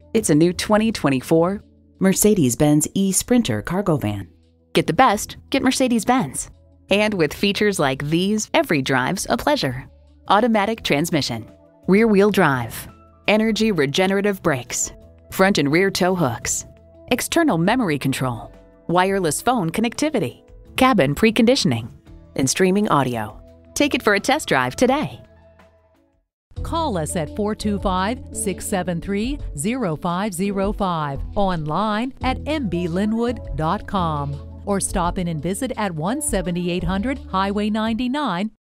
It's a new 2024 Mercedes-Benz Esprinter cargo van. Get the best, get Mercedes-Benz. And with features like these, every drive's a pleasure. Automatic transmission, rear-wheel drive, energy regenerative brakes, front and rear tow hooks, external memory control, wireless phone connectivity, cabin preconditioning, and streaming audio. Take it for a test drive today. Call us at 425-673-0505, online at mblynnwood.com, or stop in and visit at 17800 Highway 99,